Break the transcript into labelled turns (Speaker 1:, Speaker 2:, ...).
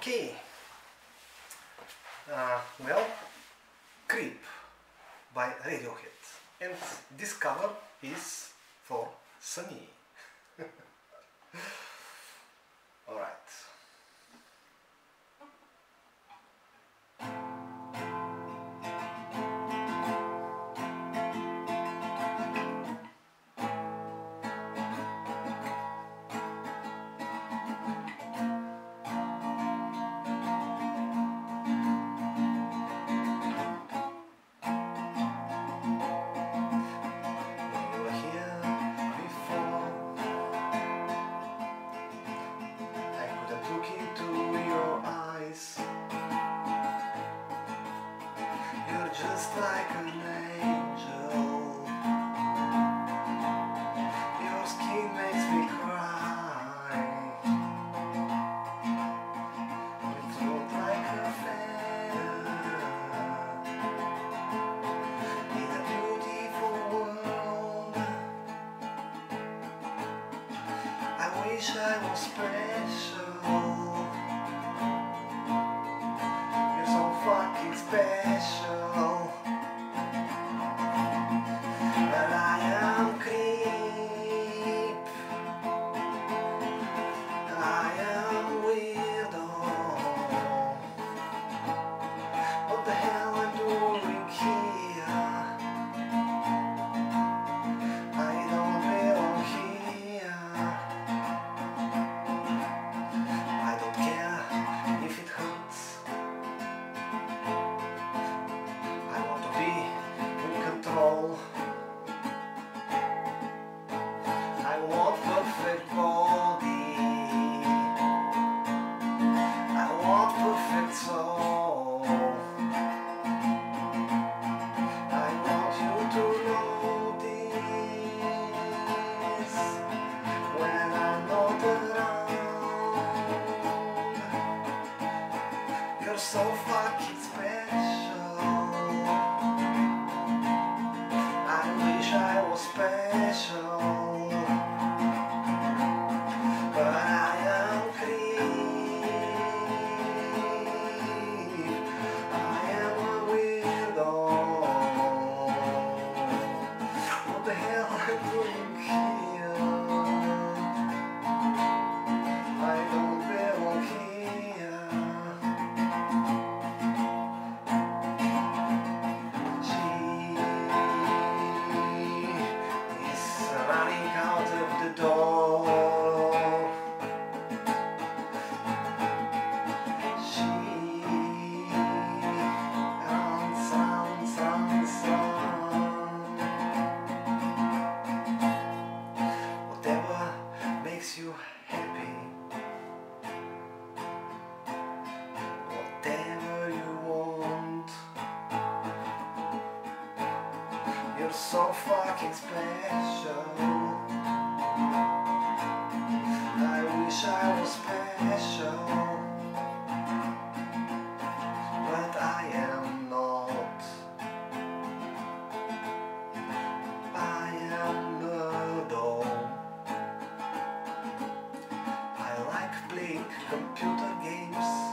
Speaker 1: Okay, well, Creep by Radiohead, and this cover is for Sunny. Alright. Look into your eyes. You're just like an angel. Your skin makes me cry. You float like a feather in a beautiful world. I wish I was special. You're so fucking special. But I am Creep. I am weirdo. What the hell I'm doing here? I don't belong here. I don't care if it hurts. I want to be in control. I want perfect body. I want perfect soul. I want you to know this when I'm not around. You're so fucking special. I wish I was special. But I am Creep. I am a weirdo. What the hell am I doing here? I don't belong here. She is running out of the door. She runs. Whatever makes you happy, whatever you want. You're so fucking special. I wish I was special, but I am not. I am Murdo. I like playing computer games.